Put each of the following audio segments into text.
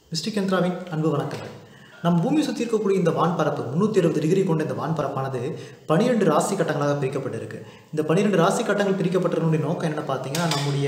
Mystic யந்த்ராவின் அன்பு வணக்கங்கள். நம் பூமி சுற்றி இருக்கக்கூடிய இந்த வான்பரப்பு 360 டிகிரி கொண்ட இந்த வான்பரப்பானது 12 ராசி கட்டங்களாக பிரிக்கப்பட்டிருக்கு. இந்த 12 ராசி கட்டங்கள் பிரிக்கப்பட்டதனுடைய நோக்கம் என்னென்னு பார்த்தீங்கன்னா, நம்முடைய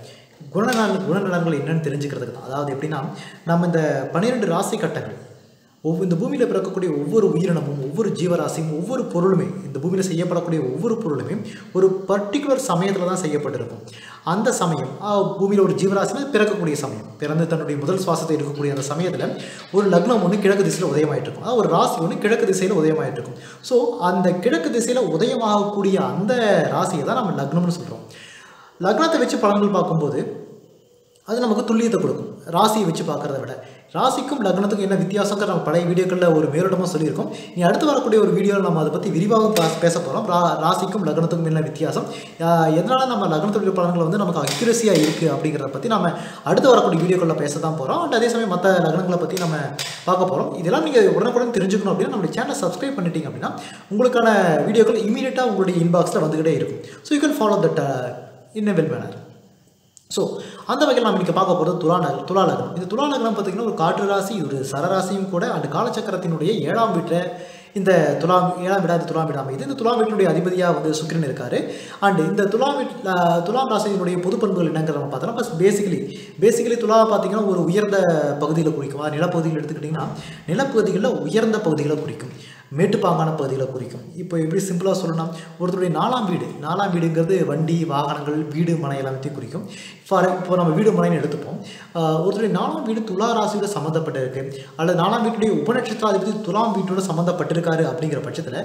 குணநலன்கள் என்னென்னு தெரிஞ்சுக்கிறதுக்கு தான். அதாவது எப்படின்னா, நம்ம இந்த 12 ராசி கட்டங்கள் இந்த பூமியில் பிறக்கக்கூடிய ஒவ்வொரு உயிரினமும், ஒவ்வொரு ஜீவராசியும், ஒவ்வொரு பொருளுமே, இந்த பூமியில் செய்யப்படக்கூடிய ஒவ்வொரு பொருளுமே ஒரு பர்டிகுலர் சமயத்தில் தான் செய்யப்பட்டிருக்கும். அந்த சமயம் பூமியில் ஒரு ஜீவராசியில் பிறக்கக்கூடிய சமயம், பிறந்து தன்னுடைய முதல் சுவாசத்தை எடுக்கக்கூடிய அந்த சமயத்தில் ஒரு லக்னம் ஒன்று கிழக்கு திசையில் உதயமாயிட்டு இருக்கும். அதாவது ஒரு ராசி ஒன்று கிழக்கு திசையில் உதயமாயிட்டு இருக்கும். ஸோ அந்த கிழக்கு திசையில் உதயமாகக்கூடிய அந்த ராசியை தான் நம்ம லக்னம்னு சொல்கிறோம். லக்னத்தை வச்சு பலன்கள் பார்க்கும்போது அது நமக்கு துல்லியத்தை கொடுக்கும். ராசியை வச்சு பார்க்குறத விட ராசிக்கும் லக்னத்துக்கும் என்ன வித்தியாசங்கிற நம்ம பழைய வீடியோக்களில் ஒரு மேலோட்டமாக சொல்லியிருக்கோம். நீ அடுத்து வரக்கூடிய ஒரு வீடியோவில் நம்ம அதை பற்றி விரிவாக பேச போகிறோம். ராசிக்கும் லக்னத்துக்கும் என்ன வித்தியாசம், எதனால் நம்ம லக்னத்துடைய பலன்கள் வந்து நமக்கு அக்யூரஸியாக இருக்குது அப்படிங்கிறத பற்றி நம்ம அடுத்து வரக்கூடிய வீடியோக்களில் பேச தான் போகிறோம். அண்ட் அதே சமயம் மற்ற லக்னங்களை பற்றி நம்ம பார்க்க போகிறோம். இதெல்லாம் நீங்கள் உடனுக்குடன் தெரிஞ்சுக்கணும் அப்படின்னா நம்மளுடைய சேனலை சப்ஸ்கிரைப் பண்ணிட்டீங்க அப்படின்னா உங்களுக்கான வீடியோக்கள் இமீடியட்டாக உங்களுடைய இன்பாக்ஸில் வந்துக்கிட்டே இருக்கும். So you can follow that in a well manner. So அந்த வகையில் நம்ம இன்றைக்கி பார்க்க போகிறது துலா லக்னம். இந்த துலா லக்னம் பார்த்திங்கன்னா ஒரு காற்று ராசி, ஒரு சரராசியும் கூட. அந்த காலச்சக்கரத்தினுடைய 7ஆம் வீட்டில் இந்த 7ஆம் வீடாக துலாம் வீடு அமைது. இந்த துலாம் வீட்டினுடைய அதிபதியாக வந்து சுக்கிரன் இருக்கார். அண்ட் இந்த துலாம் ராசியினுடைய பொது பண்புகள் என்னங்கிற நம்ம பார்த்தோம்னா, ஃபஸ்ட் பேசிக்கலி துலா பார்த்திங்கன்னா ஒரு உயர்ந்த பகுதியில் குறிக்கும். நிலப்பகுதியில் எடுத்துக்கிட்டிங்கன்னா நிலப்பகுதிகளில் உயர்ந்த பகுதிகளை குறிக்கும், மேட்டுப்பாங்கான பகுதிகளை குறிக்கும். இப்போ எப்படி சிம்பிளாக சொல்லணும், ஒருத்தருடைய 4ஆம் வீடுங்கிறது வண்டி, வாகனங்கள், வீடு, மனை எல்லாத்தையும் குறிக்கும். இப்போ நம்ம வீடு மனைன்னு எடுத்துப்போம். ஒருத்தருடைய 4ஆம் வீடு துலா ராசியோட சம்மந்தப்பட்டிருக்கு, அல்லது 4ஆம் வீட்டுடைய உபநட்சத்திராதிபதி துலாம் வீட்டோட சம்மந்தப்பட்டிருக்காரு அப்படிங்கிற பட்சத்தில்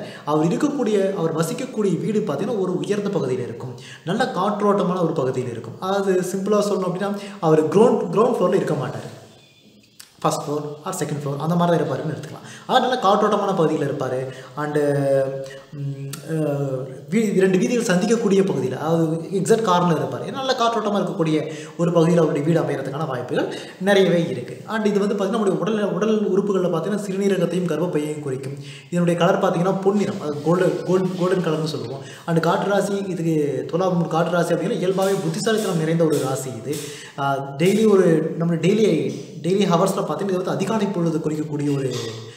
அவர் வசிக்கக்கூடிய வீடு பார்த்திங்கன்னா ஒரு உயர்ந்த பகுதியில் இருக்கும், நல்ல காற்றோட்டமான ஒரு பகுதியில் இருக்கும். அதாவது சிம்பிளாக சொல்லணும் அப்படின்னா அவர் கிரவுண்ட் ஃப்ளோரில் இருக்க மாட்டார், first floor or second floor அந்த மாதிரி தான் இருப்பாருன்னு எடுத்துக்கலாம். அதனால காற்றோட்டமான பகுதியில் இருப்பார். அண்டு 2 வீதிகள் சந்திக்கக்கூடிய பகுதியில், அதாவது எக்ஸாக்ட் கார்னரில் இருப்பார். நல்ல காற்றோட்டமாக இருக்கக்கூடிய ஒரு பகுதியில் அவருடைய வீடு அமைகிறதுக்கான வாய்ப்புகள் நிறையவே இருக்குது. அண்ட் இது வந்து பார்த்திங்கன்னா நம்முடைய உடல் உறுப்புகளில் பார்த்திங்கன்னா சிறுநீரகத்தையும் கர்ப்பப்பையையும் குறிக்கும். இதனுடைய கலர் பார்த்திங்கன்னா பொன்னிறம், அது கோல்டன் கலர்னு சொல்லுவோம். அண்ட் காற்று ராசி, இதுக்கு துலாம் காற்று ராசி அப்படின்னா இயல்பாகவே புத்திசாலித்தனம் நிறைந்த ஒரு ராசி. இது டெய்லி ஹவர்ஸில் பார்த்தீங்கன்னா இது வந்து அதிகாலை பொழுது குறிக்கக்கூடிய ஒரு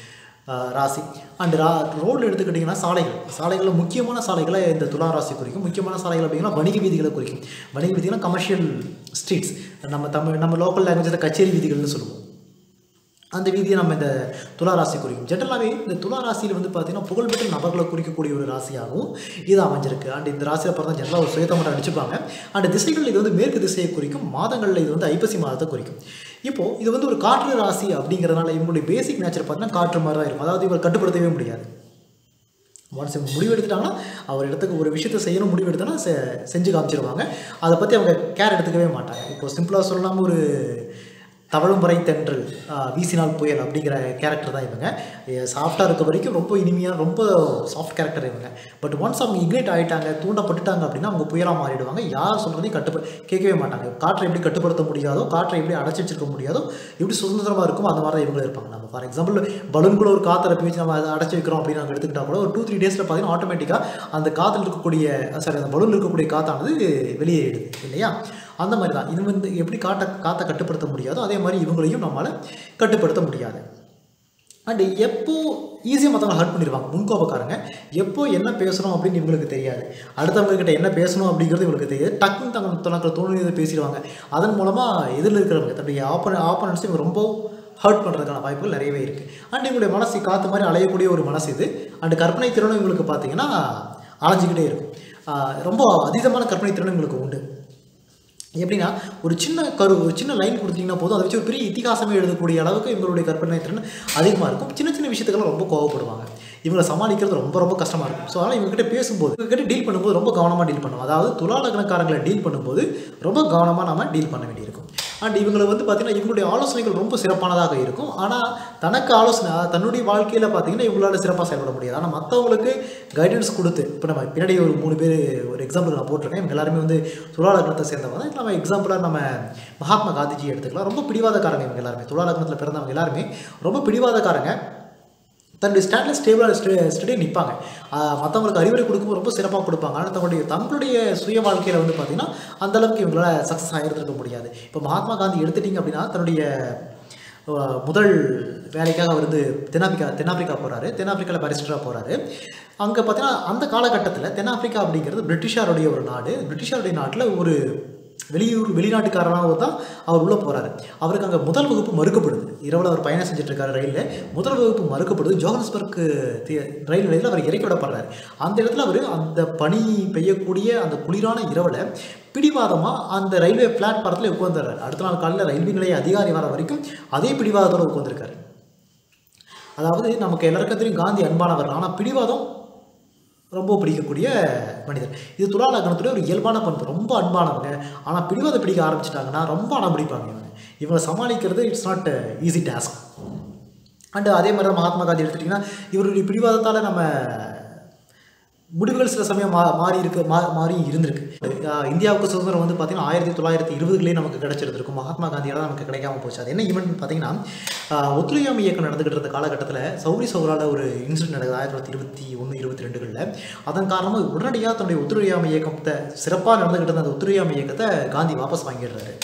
ராசி. அண்ட் ரோடு எடுத்துக்கிட்டிங்கன்னா சாலைகளில் முக்கியமான சாலைகளை இந்த துலா ராசி குறிக்கும். முக்கியமான சாலைகள் அப்படின்னா வணிக வீதிகளை குறிக்கும். வணிக வீதிகள்னா கமர்ஷியல் ஸ்ட்ரீட்ஸ், நம்ம லோக்கல் லாங்குவேஜில் கச்சேரி வீதிகள்னு சொல்லுவோம். அந்த வீதியை நம்ம இந்த துலா ராசி குறிக்கும். ஜென்ரலாகவே இந்த துலா ராசியில் வந்து பார்த்திங்கன்னா புகழ்பெற்ற நபர்களை குறிக்கக்கூடிய ஒரு ராசியாகவும் இது அமைஞ்சிருக்கு. அண்ட் இந்த ராசியில் பார்த்தா ஜென்ரலாக ஒரு சுயத்தமட்டம் அடிச்சுப்பாங்க. அண்ட் திசைகள் இது வந்து மேற்கு திசையை குறிக்கும், மாதங்களில் இது வந்து ஐப்பசி மாதத்தை குறிக்கும். இப்போது இது வந்து ஒரு காற்று ராசி அப்படிங்கிறதுனால இவங்களுடைய பேசிக் நேச்சர் பார்த்தீங்கன்னா காற்று மாதிரி தான் இருக்கும். அதாவது இவர் கட்டுப்படுத்தவே முடியாது. ஒன்ஸ் இவங்க முடிவு எடுத்துட்டாங்கன்னா அவர் இடத்துக்கு ஒரு விஷயத்தை செய்யணும் முடிவு எடுத்தாங்கன்னா செஞ்சு காமிச்சிருவாங்க. அதை பற்றி அவங்க கேர் எடுத்துக்கவே மாட்டாங்க. இப்போது சிம்பிளாக சொல்லலாமல் ஒரு தவழும் வரை தென்றல் வீசினால் புயல் அப்படிங்கிற கேரக்டர் தான் இவங்க. சாஃப்டாக இருக்க வரைக்கும் ரொம்ப இனிமையாக, ரொம்ப சாஃப்ட் கேரக்டர் இவங்க. பட் ஒன்ஸ் அவங்க இக்னேட் ஆகிட்டாங்க, தூண்டப்பட்டுட்டாங்க அப்படின்னா அவங்க புயலாக மாறிடுவாங்க. யார் சொல்கிறதையும் கேட்கவே மாட்டாங்க. காற்றை எப்படி கட்டுப்படுத்த முடியாதோ, காற்றை எப்படி அடைச்சி வச்சிருக்க முடியாதோ, எப்படி சுதந்திரமாக இருக்குமோ அந்த மாதிரி தான் இவங்களும் இருப்பாங்க. நம்ம ஃபார் எக்ஸாம்பிள் பலூன்குள்ள ஒரு காற்றை ரப்பி வச்சு நம்ம அதை அடைச்சி வைக்கிறோம் அப்படின்னு நாங்கள் எடுத்துக்கிட்டால் கூட ஒரு 2-3 டேஸில் பார்த்தீங்கன்னா ஆட்டோமேட்டிக்காக அந்த காற்றில் இருக்கக்கூடிய அந்த பலூனில் இருக்கக்கூடிய காற்றானது வெளியேறிடுது இல்லையா? அந்த மாதிரி தான் இது வந்து எப்படி காற்றை கட்டுப்படுத்த முடியாதோ அதே மாதிரி இவங்களையும் நம்மளால் கட்டுப்படுத்த முடியாது. அண்டு எப்போ ஈஸியாக மற்றவங்க ஹர்ட் பண்ணிடுவாங்க முன்கோபக்காரங்க. எப்போ என்ன பேசணும் அப்படின்னு இவங்களுக்கு தெரியாது, அடுத்தவங்ககிட்ட என்ன பேசணும் அப்படிங்கிறது இவங்களுக்கு தெரியாது. டக்குன்னு தனக்கு தோணுதை பேசிடுவாங்க. அதன் மூலமாக எதிரில் இருக்கிறவங்க தன்னுடைய ஆப்போனன்ட்ஸ் இவங்க ரொம்ப ஹர்ட் பண்ணுறதுக்கான வாய்ப்புகள் நிறையவே இருக்குது. அண்ட் இவங்களுடைய மனசு காற்று மாதிரி அலையக்கூடிய ஒரு மனசு இது. அண்டு கற்பனை திறனும் இவங்களுக்கு பார்த்திங்கன்னா அலைஞ்சிக்கிட்டே இருக்கும். ரொம்ப அதீதமான கற்பனை திறனும் இவங்களுக்கு உண்டு. எப்படின்னா ஒரு சின்ன லைன் கொடுத்தீங்கன்னா போதும், அதை வச்சு ஒரு பெரிய இதிகாசமே எழுதக்கூடிய அளவுக்கு இவங்களுடைய கற்பனை திறன் அதிகமாக இருக்கும். சின்ன விஷயத்துக்கெல்லாம் ரொம்ப கோவப்படுவாங்க. இவங்களை சமாளிக்கிறது ரொம்ப கஷ்டமாக இருக்கும். ஸோ அதனால் இவங்ககிட்ட பேசும்போது, இவங்ககிட்ட டீல் பண்ணும்போது ரொம்ப கவனமாக டீல் பண்ணுவோம். அதாவது துலா லக்னக்காரங்களை டீல் பண்ணும்போது ரொம்ப கவனமாக நம்ம டீல் பண்ண வேண்டியிருக்கும். அண்ட் இவங்களை வந்து பார்த்திங்கன்னா இவங்களுடைய ஆலோசனைகள் ரொம்ப சிறப்பானதாக இருக்கும். ஆனால் தனக்கு தன்னுடைய வாழ்க்கையில் பார்த்திங்கன்னா இவங்களால் சிறப்பாக செயல்பட முடியாது. ஆனால் மற்றவங்களுக்கு கைடன்ஸ் கொடுத்து, இப்போ நம்ம பின்னாடி ஒரு 3 பேர் ஒரு எக்ஸாம்பிள் நான் போட்டிருக்கேன். இவங்க எல்லாருமே வந்து துலா லக்னத்தை சேர்ந்தவங்க. நம்ம எக்ஸாம்பிளாக நம்ம மகாத்மா காந்திஜி எடுத்துக்கலாம். ரொம்ப பிடிவாதக்காரங்க இவங்க எல்லாருமே. துலா லக்னத்தில் பிறந்தவங்க எல்லாருமே ரொம்ப பிடிவாதக்காரங்க. தன்னுடைய ஸ்டாண்டில் ஸ்டேபிளாக நிற்பாங்க. மற்றவங்களுக்கு அறிவுரை கொடுக்கும்போது ரொம்ப சிறப்பாக கொடுப்பாங்க. ஆனால் தங்களுடைய சுய வாழ்க்கையில் வந்து பார்த்திங்கன்னா அந்தளவுக்கு இவங்களால் சக்ஸஸ் ஆகிருந்திருக்க முடியாது. இப்போ மகாத்மா காந்தி எடுத்துட்டிங்க அப்படின்னா தன்னுடைய முதல் வேலைக்காக அவர் வந்து தென்னாப்பிரிக்கா போகிறாரு. தென்னாப்பிரிக்காவில் பாரிஸ்டராக போகிறாரு. அங்கே பார்த்தீங்கன்னா அந்த காலகட்டத்தில் தென்னாப்பிரிக்கா அப்படிங்கிறது பிரிட்டிஷாருடைய ஒரு நாடு. பிரிட்டிஷாருடைய நாட்டில் ஒரு வெளிநாட்டுக்காரனாக தான் அவர் உள்ளே போகிறாரு. அவருக்கு அங்கே முதல் வகுப்பு மறுக்கப்படுது. இரவில் அவர் பயணம் செஞ்சுட்ருக்காரு ரயிலில். முதல் வகுப்பு மறுக்கப்படுது. ஜோஹானஸ்பர்க் ரயில் நிலையத்தில் அவர் இறக்கி விடப்படுறாரு. அந்த இடத்துல அவர் அந்த பனி பெய்யக்கூடிய அந்த குளிரான இரவில் பிடிவாதமாக அந்த ரயில்வே பிளாட்பாரத்தில் உட்காந்துறாரு. அடுத்த நாள் காலையில் ரயில்வே நிலைய அதிகாரி வர வரைக்கும் அதே பிடிவாதத்தோடு உட்காந்துருக்காரு. அதாவது நமக்கு எல்லாருக்கும் தெரியும் காந்தி அன்பானவர், ஆனால் பிடிவாதம் ரொம்ப பிடிக்கக்கூடிய மனிதர். இது துலா லக்னத்துடைய ஒரு இயல்பான பண்பு. ரொம்ப அன்பானவங்க, ஆனால் பிடிவாதம் பிடிக்க ஆரம்பிச்சிட்டாங்கன்னா ரொம்ப அடம் பிடிப்பாங்க. இவங்களை சமாளிக்கிறது it's not easy task. And அதே மாதிரி தான் மகாத்மா காந்தி எடுத்துட்டிங்கன்னா இவருடைய பிடிவாதத்தால் நம்ம முடிவுகள் சில சமயம் மாறி இருந்திருக்கு. இந்தியாவுக்கு சுதந்திரம் வந்து பார்த்திங்கன்னா 1920களே நமக்கு கிடச்சிருந்துருக்கும். மகாத்மா காந்தியால் நமக்கு கிடைக்காம போச்சு. அது என்ன ஈவெண்ட் பார்த்திங்கன்னா ஒத்துழையாமை இயக்கம் நடந்துகிட்டு இருந்த காலகட்டத்தில் சௌரி சௌராவில் ஒரு இன்சிடென்ட் நடக்குது 1921-22களில். அதன் காரணமாக உடனடியாக தன்னுடைய ஒத்துழையாமை இயக்கத்தை சிறப்பாக நடந்துகிட்டு இருந்த அந்த ஒத்துழையாமை இயக்கத்தை காந்தி வாபஸ் வாங்கிடுறாரு.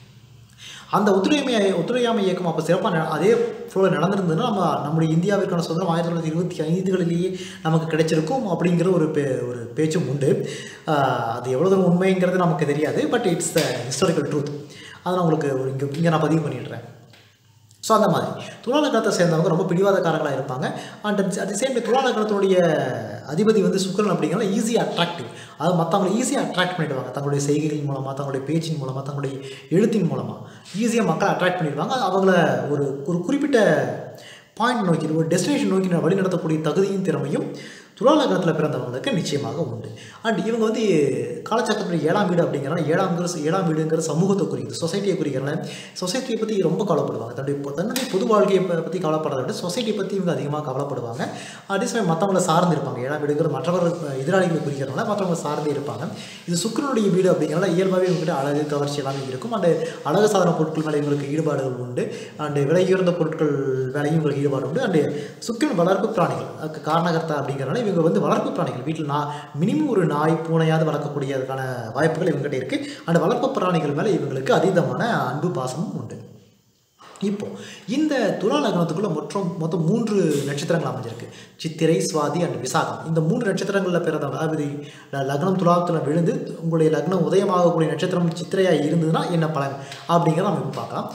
அந்த ஒத்துழையாமை இயக்கம் அப்போ சிறப்பாக அதே ஃப்ளோவில் நடந்திருந்ததுன்னா நம்முடைய இந்தியாவிற்கான சுதந்திரம் 1925களிலேயே நமக்கு கிடைச்சிருக்கும் அப்படிங்கிற ஒரு பேச்சும் உண்டு. அது எவ்வளோ தூரம் உண்மைங்கிறது நமக்கு தெரியாது. But it's the historical truth. அதை நான் உங்களுக்கு இங்கே நான் பதிவு பண்ணிடுறேன். ஸோ அந்த மாதிரி துலா லக்னத்தை சேர்ந்தவங்க ரொம்ப பிடிவாதக்காரங்களாக இருப்பாங்க. And at the same time துலா லக்னத்தினுடைய அதிபதி வந்து சுக்கிரன் அப்படிங்கிறத ஈஸியாக அட்ராக்டிவ். அதாவது மற்றவங்களை ஈஸியாக அட்ராக்ட் பண்ணிவிடுவாங்க. தங்களுடைய செய்கைகளின் மூலமாக, தங்களுடைய பேச்சின் மூலமாக, தங்களுடைய எழுத்தின் மூலமாக ஈஸியாக மக்களை அட்ராக்ட் பண்ணிடுவாங்க. அவங்கள ஒரு குறிப்பிட்ட பாயிண்ட் நோக்கி, ஒரு டெஸ்டினேஷன் நோக்கி வழி நடத்தக்கூடிய தகுதியும் திறமையும் துலா லக்னத்தில் பிறந்தவங்களுக்கு நிச்சயமாக உண்டு. அண்ட் இவங்க வந்து காலச்சக்கரத்துடைய 7ஆம் வீடு அப்படிங்கிறனால 7ஆம் வீடுங்கிற சமூகத்தை குறிக்குது, சொசைட்டியை குறிக்கிறனால சொசைட்டியை பற்றி ரொம்ப கவலைப்படுவாங்க. தன்னுடைய பொது வாழ்க்கையை பற்றி கவலைப்படுறத விட சொசைட்டியை பற்றி இவங்க அதிகமாக கவலைப்படுவாங்க. அதே சமயம் மற்றவங்களை சார்ந்து இருப்பாங்க. 7ஆம் வீடுங்கிற மற்றவர்கள் எதிராளிகளை குறிக்கிறனால மற்றவங்க சார்ந்தே இருப்பாங்க. இது சுக்கிரனுடைய வீடு அப்படிங்கிறனால இயல்பாகவே இவங்ககிட்ட அழகு கவர்ச்சி எல்லாமே இருக்கும். அண்டு அழகு சாதன பொருட்கள் மேலே இவங்களுக்கு ஈடுபாடுகள் உண்டு. அண்டு விலையுயர்ந்த பொருட்கள் வேலையும் இவங்களுக்கு ஈடுபாடு உண்டு. அண்டு சுக்கிரன் வளர்ப்பு பிராணிகள் அதுக்கு காரணகர்த்தா அப்படிங்கிறனால இவங்க வந்து வளர்ப்பு பிராணிகள் வீட்டில் மினிமம் ஒரு நாய் பூனையாவது வளர்க்கக்கூடியதுக்கான வாய்ப்புகள் இவங்ககிட்ட இருக்குது. அந்த வளர்ப்பு பிராணிகள் மேலே இவங்களுக்கு அதீதமான அன்பு பாசமும் உண்டு. இப்போது இந்த துலா லக்னத்துக்குள்ளே மொத்தம் 3 நட்சத்திரங்கள் அமைஞ்சிருக்கு. சித்திரை, சுவாதி அண்ட் விசாகம். இந்த 3 நட்சத்திரங்களில் பிறந்தவங்க, அதாவது லக்னம் துலாத்தில் விழுந்து உங்களுடைய லக்னம் உதயமாகக்கூடிய நட்சத்திரம் சித்திரையாக இருந்ததுன்னா என்ன பலன் அப்படிங்கிறத நம்ம இப்போ பார்க்கலாம்.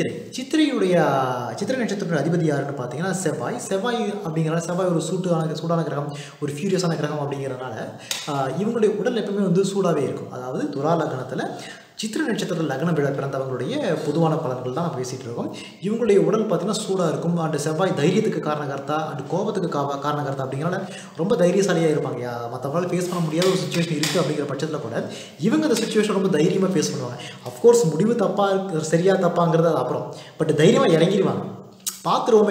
சித்திரை நட்சத்திரத்தின் அதிபதி யாருன்னு பார்த்தீங்கன்னா செவ்வாய் அப்படிங்கிறனால செவ்வாய் ஒரு சூடான கிரகம், ஒரு ஃபியூரியஸான கிரகம் அப்படிங்கிறனால இவங்களுடைய உடல் எப்பவுமே வந்து சூடாகவே இருக்கும். அதாவது துலா லக்னத்தில் சித்திரை நட்சத்திரத்தில் லக்னம் பிறந்தவங்களுடைய பொதுவான பலன்கள் தான் நம்ம பேசிகிட்டு இருக்கோம். இவங்களுடைய உடல் பார்த்திங்கன்னா சூடாக இருக்கும். அண்டு செவ்வாய் தைரியத்துக்கு காரணகர்த்தா, அண்டு கோபத்துக்கு காரணகர்த்தா அப்படிங்கிறனால ரொம்ப தைரியசாலியாக இருப்பாங்க. மற்றவங்களால் ஃபேஸ் பண்ண முடியாத ஒரு சுச்சுவேஷன் இருக்குது அப்படிங்கிற பட்சத்தில் கூட இவங்க அந்த சுச்சுவேஷன் ரொம்ப தைரியமாக ஃபேஸ் பண்ணுவாங்க. அஃப்கோர்ஸ் முடிவு சரியா தப்பாங்கிறது அது அப்புறம், பட் தைரியமாக இறங்கிடுவாங்க. பார்த்துருவோமே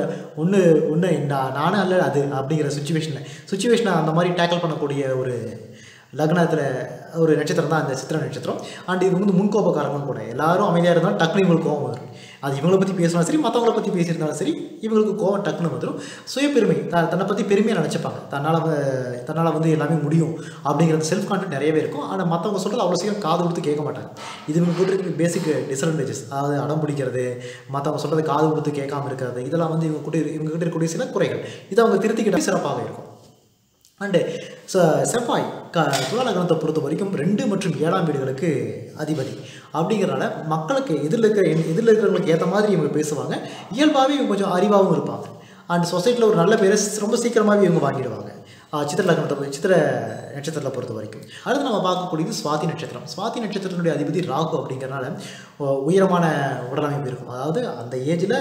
ஒன்று நானே அல்ல அது அப்படிங்கிற சுச்சுவேஷனை அந்த மாதிரி டேக்கிள் பண்ணக்கூடிய ஒரு லக்னத்தில் ஒரு நட்சத்திரம் தான் அந்த சித்திரை நட்சத்திரம். அண்ட் இவங்க வந்து முன்கோபக்காரங்களும் கூட. எல்லாரும் அமைதியாக இருந்தாலும் டக்குனு இவங்களுக்கு கோபம் வரும். அது இவங்களை பற்றி பேசினாலும் சரி, மற்றவங்களை பற்றி பேசியிருந்தாலும் சரி, இவங்களுக்கு கோபம் டக்குன்னு வந்துடும். சுயப்பெருமை, தன்னை பற்றி பெருமையாக நினச்சிப்பாங்க. தன்னால் வந்து எல்லாமே முடியும் அப்படிங்கிறது செல்ஃப் கான்ஃபிடன்ட் நிறையவே இருக்கும். ஆனால் மற்றவங்க சொல்கிறது அவ்வளோ சீக்கிரம் காது கொடுத்து கேட்க மாட்டாங்க. இது இவங்க கூட பேசிக் டிஸ்அட்வான்டேஜஸ். அதாவது அடம் பிடிக்கிறது, மற்றவங்க சொல்கிறது காது கொடுத்து கேட்காம இருக்கிறது, இதெல்லாம் வந்து இவங்ககிட்ட இருக்கக்கூடிய சில குறைகள். இதை அவங்க திருத்திக்கிட்டால் சிறப்பாக இருக்கும். அண்டு செவ்வாய் துலா லக்னத்தை பொறுத்த வரைக்கும் 2 மற்றும் 7ஆம் வீடுகளுக்கு அதிபதி அப்படிங்கிறனால மக்களுக்கு எதிரில் இருக்கிறவங்களுக்கு ஏற்ற மாதிரி இவங்க பேசுவாங்க. இயல்பாகவே இவங்க கொஞ்சம் அறிவாகவும் இருப்பாங்க. அண்ட் சொசைட்டியில் ஒரு நல்ல பேரை ரொம்ப சீக்கிரமாகவே இவங்க வாங்கிடுவாங்க சித்திரை நட்சத்திரத்தை பொறுத்த வரைக்கும். அடுத்து நம்ம பார்க்கக்கூடியது சுவாதி நட்சத்திரம். சுவாதி நட்சத்திரத்தினுடைய அதிபதி ராகு அப்படிங்கிறனால உயரமான உடலமைப்பு இருக்கும். அதாவது அந்த ஏஜில்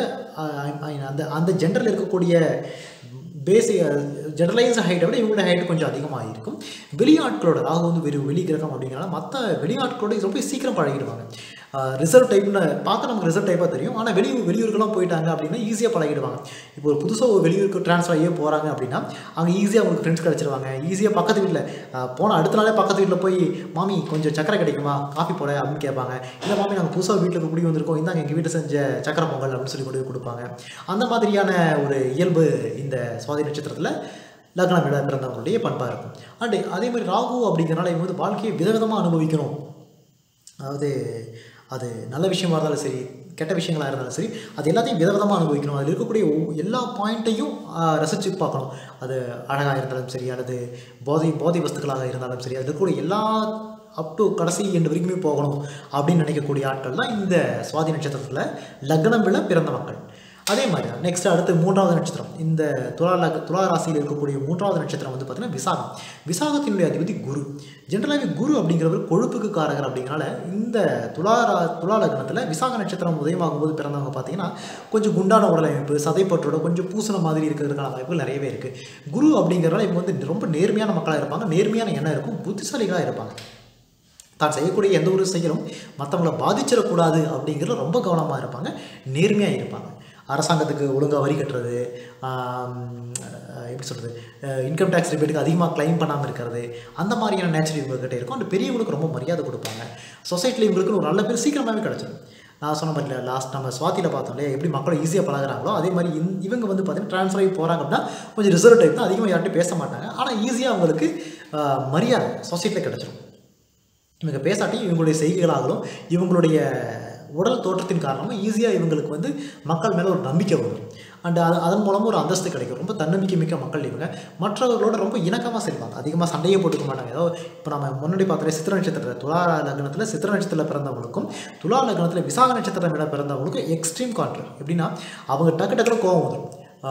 அந்த ஜெண்டரில் இருக்கக்கூடிய பேசிக் ஜெனரலைஸ்டு ஹைட்டை விட இவங்களோட ஹைட்டு கொஞ்சம் அதிகமாக இருக்கும். வெளியாட்களோட ராகு வந்து வெளி கிரகம் அப்படிங்கிறனால மற்ற வெளியாட்களோட ரொம்ப சீக்கிரம் பழகிடுவாங்க. ரிசர்வ் டைப்னு பார்க்க நமக்கு ரிசர்வ் டைப்பாக தெரியும். ஆனால் வெளியூருக்கெல்லாம் போயிட்டாங்க அப்படின்னா ஈஸியாக பழகிடுவாங்க. இப்போ ஒரு புதுசாக ஒரு வெளியூருக்கு ட்ரான்ஸ்ஃபர் ஆகியே போகிறாங்க அப்படின்னா அங்கே ஈஸியாக அவங்களுக்கு ஃப்ரெண்ட்ஸ் கிடச்சிருவாங்க. ஈஸியாக பக்கத்து வீட்டில் போனால் அடுத்த நாளே பக்கத்து வீட்டில் போய் மாமி கொஞ்சம் சக்கரை கிடைக்குமா, காஃபி போட அப்படின்னு கேட்பாங்க. இல்லை மாமி நாங்கள் புதுசாக வீட்டுக்கு குடி வந்திருக்கோம், இந்தாங்க எங்கள் வீட்டை செஞ்ச சக்கரை பொங்கல் அப்படின்னு சொல்லி கொண்டு கொடுப்பாங்க. அந்த மாதிரியான ஒரு இயல்பு இந்த சுவாதி நட்சத்திரத்தில் லக்னம் பிறந்தவங்களுடைய பண்பாக இருக்கும். அண்டு அதே மாதிரி ராகு அப்படிங்கிறனால இவங்க வந்து வாழ்க்கையை விதவிதமாக அனுபவிக்கணும். அதாவது அது நல்ல விஷயமா இருந்தாலும் சரி, கெட்ட விஷயங்களாக இருந்தாலும் சரி, அது எல்லாத்தையும் விதவிதமாக அனுபவிக்கணும். அதில் இருக்கக்கூடிய எல்லா பாயிண்ட்டையும் ரசித்து பார்க்கணும். அது அழகாக இருந்தாலும் சரி, அல்லது போதை வஸ்துக்களாக இருந்தாலும் சரி, அதில் இருக்கக்கூடிய எல்லா அப் டு கடைசி எண்டு வரைக்குமே போகணும் அப்படின்னு நினைக்கக்கூடிய ஆட்கள் தான் இந்த சுவாதி நட்சத்திரத்தில் லக்னம் விழ பிறந்த மக்கள். அதே மாதிரி தான் நெக்ஸ்ட் அடுத்து 3வது நட்சத்திரம். இந்த துலா ராசியில் இருக்கக்கூடிய 3வது நட்சத்திரம் வந்து பார்த்திங்கன்னா விசாகம். விசாகத்தினுடைய அதிபதி குரு. ஜென்ரலாகவே குரு அப்படிங்கிறவர் கொழுப்புக்கு காரகர். அப்படிங்கிறனால இந்த துலா லக்னத்தில் விசாக நட்சத்திரம் உதயமாகும் போது பிறந்தவங்க பார்த்திங்கன்னா கொஞ்சம் குண்டான உடலமைப்பு, சதைப்பற்றோட கொஞ்சம் பூசண மாதிரி இருக்கிறதுக்கான வாய்ப்புகள் நிறையவே இருக்குது. குரு அப்படிங்கிறனால இவங்க வந்து ரொம்ப நேர்மையான மக்களாக இருப்பாங்க, நேர்மையான எண்ணம் இருக்கும், புத்திசாலிகளாக இருப்பாங்க. தான் செய்யக்கூடிய எந்த ஒரு செயலும் மற்றவங்களை பாதிச்சிடக்கூடாது அப்படிங்கிறத ரொம்ப கவனமாக இருப்பாங்க, நேர்மையாக இருப்பாங்க. அரசாங்கத்துக்கு ஒழுங்காக வரி கட்டுறது, எப்படி சொல்கிறது, இன்கம் டேக்ஸ் ரிபேட்டுக்கு அதிகமாக கிளைம் பண்ணாமல் இருக்கிறது, அந்த மாதிரியான நேச்சர் இவங்ககிட்ட இருக்கும். அந்த பெரியவங்களுக்கு ரொம்ப மரியாதை கொடுப்பாங்க. சொசைட்டியில் இவங்களுக்கு ஒரு நல்ல பேர் சீக்கிரமாகவே கிடச்சிடும். நான் சொன்ன மாதிரி லாஸ்ட் நம்ம சுவாத்தியில் பார்த்தோம் இல்லையா, எப்படி மக்களை ஈஸியாக பழகுறாங்களோ அதே மாதிரி இவங்க வந்து பார்த்திங்கன்னா ட்ரான்ஸ்ஃபர் ஆகி போகிறாங்க அப்படின்னா கொஞ்சம் ரிசர்வ் டைப் தான், அதிகமாக யார்ட்டும் பேச மாட்டாங்க. ஆனால் ஈஸியாக அவங்களுக்கு மரியாதை சொசைட்டியில் கிடச்சிடும். இவங்க பேசாட்டி இவங்களுடைய செய்கைகளாகலும் இவங்களுடைய உடல் தோற்றத்தின் காரணமாக ஈஸியாக இவங்களுக்கு வந்து மக்கள் மேலே ஒரு நம்பிக்கை வரும். அண்ட் அதன் மூலமாக ஒரு அந்தஸ்து கிடைக்கும். ரொம்ப தன்னம்பிக்கை மிக்க மக்கள் இவங்க. மற்றவர்களோட ரொம்ப இணக்கமாக செல்வாங்க, அதிகமாக சண்டையை போட்டுக்க மாட்டாங்க. ஏதோ இப்போ நம்ம முன்னாடி பார்த்தோம் சித்திர நட்சத்திரத்தில், துலா லக்னத்தில் சித்திர நட்சத்திரத்தில் பிறந்தவங்களுக்கும் துலா லக்னத்தில் விசாக நட்சத்திரம் மேலே பிறந்தவங்களுக்கும் எக்ஸ்ட்ரீம் கான்ட்ராஸ்ட். எப்படின்னா அவங்க டக்குன்னு கோவம் வந்துடும்,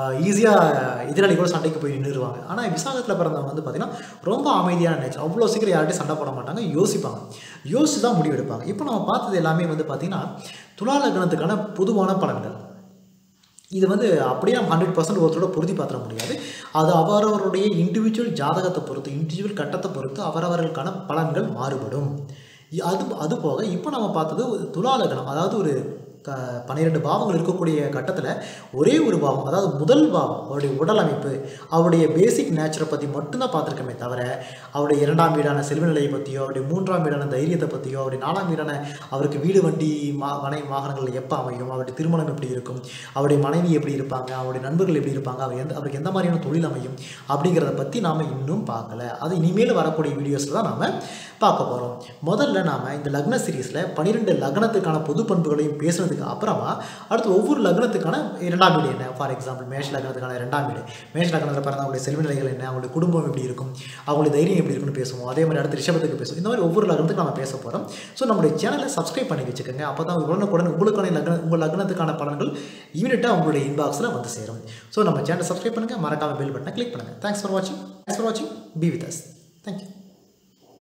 ஈஸியாக எதிராளி கூட சண்டைக்கு போய் நின்றுடுவாங்க. ஆனால் விசாகத்தில் பிறந்தவங்க வந்து பார்த்திங்கன்னா ரொம்ப அமைதியான நேச்சர், அவ்வளோ சீக்கிரம் யார்கிட்டையும் சண்டை போட மாட்டாங்க, யோசித்து தான் முடிவெடுப்பாங்க. இப்போ நம்ம பார்த்தது எல்லாமே வந்து பார்த்திங்கன்னா துலா லக்னத்துக்கான பொதுவான பலன்கள். இது வந்து அப்படியே நம்ம 100% ஒருத்தரோட பொருத்தி பார்த்துட முடியாது. அது அவரவருடைய இண்டிவிஜுவல் ஜாதகத்தை பொறுத்து, இண்டிவிஜுவல் கட்டத்தை பொறுத்து அவரவர்களுக்கான பலன்கள் மாறுபடும். அது போக இப்போ நம்ம பார்த்தது துலா லக்னம், அதாவது ஒரு 12 பாவங்கள் இருக்கக்கூடிய கட்டத்தில் ஒரே ஒரு பாவம், அதாவது முதல் பாவம் அவருடைய உடல் அமைப்பு, அவருடைய பேசிக் நேச்சரை பற்றி மட்டும்தான் பார்த்துருக்கமே தவிர அவருடைய 2ஆம் வீடான செல்வ நிலையை பற்றியோ, அவருடைய 3ஆம் வீடான தைரியத்தை பற்றியோ, அவருடைய 4ஆம் வீடான அவருக்கு வீடு வண்டி மனை வாகனங்கள் எப்போ அமையும், அவருடைய திருமணம் எப்படி இருக்கும், அவருடைய மனைவி எப்படி இருப்பாங்க, அவருடைய நண்பர்கள் எப்படி இருப்பாங்க, அவருக்கு எந்த மாதிரியான தொழில் அமையும் அப்படிங்கிறத பற்றி நாம் இன்னும் பார்க்கல. அது இனிமேல் வரக்கூடிய வீடியோஸில் தான் நாம் பார்க்க போகிறோம். முதல்ல நாம் இந்த லக்ன சீரீஸில் 12 லக்னத்துக்கான பொது பண்புகளையும் பேசுனதுக்கு அப்புறமா அடுத்து ஒவ்வொரு லக்னத்துக்கான 2ஆம் வீடு என்ன, ஃபார் எக்ஸாம்பிள் மேஷ லக்னத்துக்கான 2ஆம் வீடு, மேஷ லக்னத்தில் பிறந்த அவங்களுடைய செல்வ நிலைகள் என்ன, அவங்களுடைய குடும்பம் எப்படி இருக்கும், அவங்களுடைய தைரியம் எப்படி இருக்குன்னு பேசுவோம். அதே மாதிரி அடுத்து ரிஷபத்துக்கு பேசுவோம். இந்த மாதிரி ஒவ்வொரு லக்னத்துக்கு நம்ம பேச போகிறோம். ஸோ நம்மளுடைய சேனலை சப்ஸ்கிரைப் பண்ணி வச்சுக்கோங்க. அப்போ தான் உடனுக்குடன் உங்கள் லக்னத்துக்கான பலன்கள் இமீடியட்டாக உங்களுடைய இன்பாக்ஸில் வந்து சேரும். ஸோ நம்ம சேனலை சப்ஸ்கிரைப் பண்ணுங்கள், மறக்காம பெல் பட்டனை கிளிக் பண்ணுங்கள். தேங்க்ஸ் ஃபார் வாட்சிங். Be with us. தேங்க்யூ.